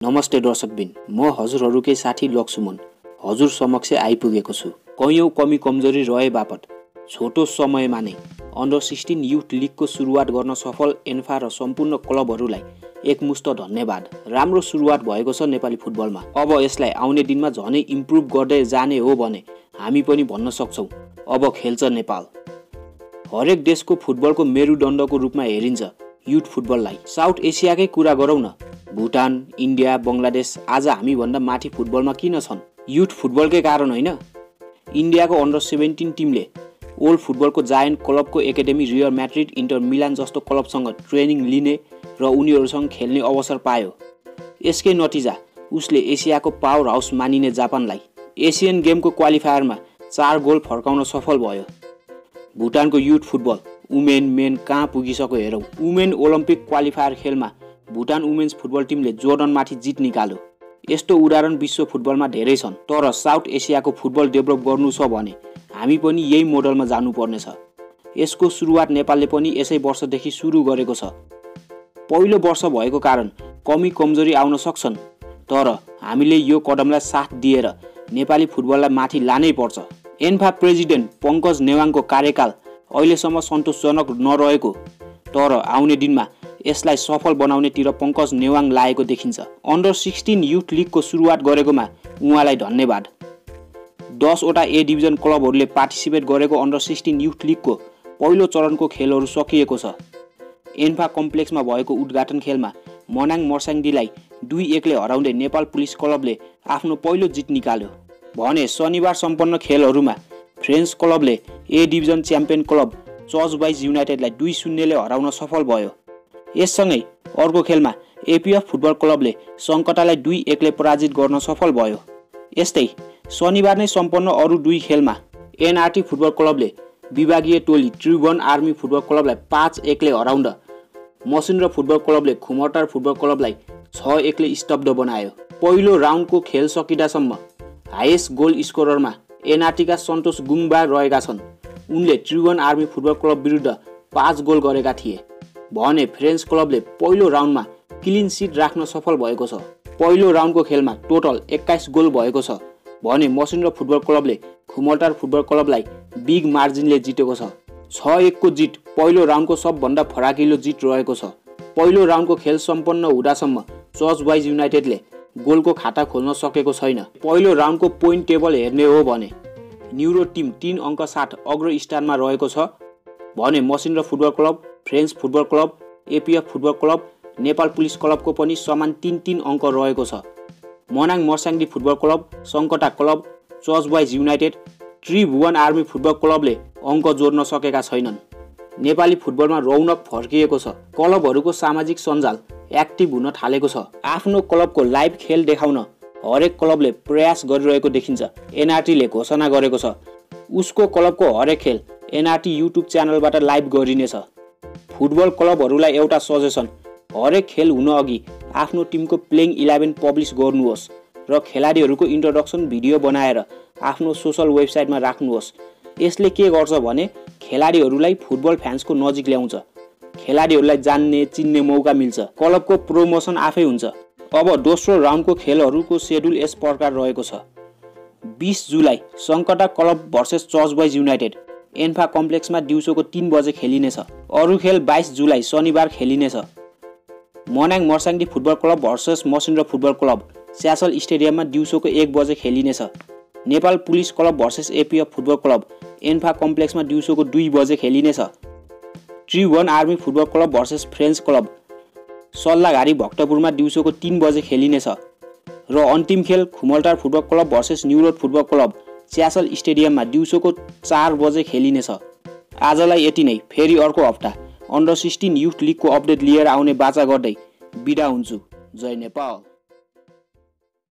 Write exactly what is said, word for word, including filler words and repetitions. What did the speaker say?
नमस्ते दर्शकबिन, म हजुरहरूकै साथी लक्ष्मण हजुर समक्ष आइपुगेको छु। कैयौं कमी कमजोरी रहे बापत छोटो समयमा नै अन्डर सिक्सटिन युथ लिगको सुरुवात गर्न सफल एन्फा र सम्पूर्ण क्लबहरूलाई एकमुष्ट धन्यवाद। राम्रो सुरुवात भएको छ नेपाली फुटबलमा। अब यसलाई आउने दिनमा झनै इम्प्रुभ गर्दै जाने हो भने हामी पनि भन्न सक्छौं, अब खेल्छ नेपाल। हरेक देशको फुटबलको मेरुदण्डको रूपमा हेरिन्छ युथ फुटबललाई। साउथ एसियाकै कुरा गरौँ न, भुटान, इन्डिया, बङ्गलादेश आज हामी भन्दा माथि फुटबलमा किन छन्? युथ फुटबलकै कारण होइन। इन्डियाको अन्डर सेभेन्टिन टिमले ओल्ड फुटबलको जायन्ट क्लबको academy Real Madrid, Inter Milan जस्तो क्लबसँग ट्रेनिङ लिने र उनीहरूसँग खेल्ने अवसर पायो। यसकै नतिजा उसले एसियाको पावर हाउस मानिने जापानलाई एसियन गेमको क्वालिफायरमा चार गोल फर्काउन सफल भयो। भुटानको युथ फुटबल वुमेन मेन कहाँ पुगिसक्यो हेरौँ। वुमेन ओलम्पिक क्वालिफायर खेलमा भुटान वुमेन्स फुटबल टिमले जोर्डनमाथि जित निकाल्यो। यस्तो उदाहरण विश्व फुटबलमा धेरै छन्, तर साउथ एसियाको फुटबल डेभलप गर्नु छ भने हामी पनि यही मोडलमा जानुपर्नेछ। यसको सुरुवात नेपालले पनि यसै वर्षदेखि सुरु गरेको छ। पहिलो वर्ष भएको कारण कमी कमजोरी आउन सक्छन्, तर हामीले यो कदमलाई साथ दिएर नेपाली फुटबललाई माथि लानै पर्छ। एन्फा प्रेसिडेन्ट पङ्कज नेवाङको कार्यकाल अहिलेसम्म सन्तोषजनक नरहेको, तर आउने दिनमा यसलाई सफल बनाउनेतिर पङ्कज नेवाङ लागेको देखिन्छ। अन्डर सिक्सटिन युथ लिगको सुरुवात गरेकोमा उहाँलाई धन्यवाद। दसवटा ए डिभिजन क्लबहरूले पार्टिसिपेट गरेको अन्डर सिक्सटिन युथ लिगको पहिलो चरणको खेलहरू सकिएको छ। एन्फा कम्प्लेक्समा भएको उद्घाटन खेलमा मनाङ मर्स्याङदीलाई दुई एकले हराउँदै नेपाल पुलिस क्लबले आफ्नो पहिलो जित निकाल्यो भने शनिबार सम्पन्न खेलहरूमा फ्रेन्च क्लबले A division champion club church boys युनाइटेडलाई दुई शून्यले हराउन सफल भयो। यससँगै अर्को खेलमा एपिएफ फुटबल क्लबले सङ्कटालाई दुई एकले पराजित गर्न सफल भयो। यस्तै शनिबार नै सम्पन्न अरू दुई खेलमा एनआरटी फुटबल क्लबले विभागीय टोली त्रिभुवन आर्मी फुटबल क्लबलाई पाँच एकले हराउँदा मसिन्द्र फुटबल क्लबले खुमटार फुटबल क्लबलाई छ एकले स्तब्ध बनायो। पहिलो राउन्डको खेल सकिदासम्म हाइएस्ट गोल स्कोररमा एनआरटीका सन्तोष गुङबा रहेका छन्। उनले त्रिभुवन आर्मी फुटबल क्लब विरुद्ध पाँच गोल गरेका थिए भने फ्रेन्च क्लबले पहिलो राउन्डमा क्लिन सिट राख्न सफल भएको छ। पहिलो राउन्डको खेलमा टोटल एक्काइस गोल भएको छ भने मसिन्द्र फुटबल क्लबले खुमटार फुटबल क्लबलाई बिग मार्जिनले जितेको छ। छ एकको जित पहिलो राउन्डको सबभन्दा फराकिलो जित रहेको छ। पहिलो राउन्डको खेल सम्पन्न हुँदासम्म चर्च बोइज युनाइटेडले गोलको खाता खोल्न सकेको छैन। पहिलो राउन्डको पोइन्ट टेबल हेर्ने हो भने न्युरो टिम तीन अङ्क साथ अग्र स्थानमा रहेको छ भने Machhindra football club, French football club, APF football club, Nepal police क्लबको पनि समान तीन तीन अङ्क रहेको छ। Manang Marshyangdi football club, Sankata club, church boys united, Tribhuvan army football क्लबले अङ्क जोड्न सकेका छैनन्। नेपाली फुटबलमा रौनक फर्किएको छ। क्लबहरूको सामाजिक सञ्जाल एक्टिभ हुन थालेको छ। आफ्नो क्लबको लाइभ खेल देखाउन हरेक क्लबले प्रयास गरिरहेको देखिन्छ। एनआरटीले घोषणा गरेको छ उसको क्लबको हरेक खेल एनआरटी युट्युब च्यानलबाट लाइभ गरिनेछ। फुटबल क्लबहरूलाई एउटा सजेसन, हरेक खेल हुन अघि आफ्नो टिमको प्लेइङ इलेभेन पब्लिस गर्नुहोस् र खेलाडीहरूको इन्ट्रोडक्सन भिडियो बनाएर आफ्नो सोसल वेबसाइटमा राख्नुहोस्। यसले के गर्छ भने खेलाडीहरूलाई फुटबल फ्यान्सको नजिक ल्याउँछ। खेलाडीहरूलाई जान्ने चिन्ने मौका मिल्छ। क्लबको प्रोमोसन आफै हुन्छ। अब दोस्रो राउन्डको खेलहरूको सेड्युल यस प्रकार रहेको छ। बीस जुलाई Sankata club versus church boys united ANFA कम्प्लेक्समा दिउँसोको तीन बजे खेलिनेछ। अरू खेल बाइस जुलाई शनिबार खेलिनेछ। Manang Marshyangdi football club versus Machhindra football club स्यासल स्टेडियममा दिउँसोको एक बजे खेलिनेछ। Nepal police club versus APF football club ANFA कम्प्लेक्समा दिउँसोको दुई बजे खेलिनेछ। Tribhuvan army football club versus French club Sallaghari भक्तपुरमा दिउँसोको तीन बजे खेलिनेछ र अन्तिम खेल Khumaltar football club versus New Road football club स्यासल स्टेडियममा दिउँसोको चार बजे खेलिनेछ। आजलाई यति नै। फेरि अर्को हप्ता अन्डर सिक्सटिन युथ लिगको अपडेट लिएर आउने बाचा गर्दै बिदा हुन्छु। जय नेपाल।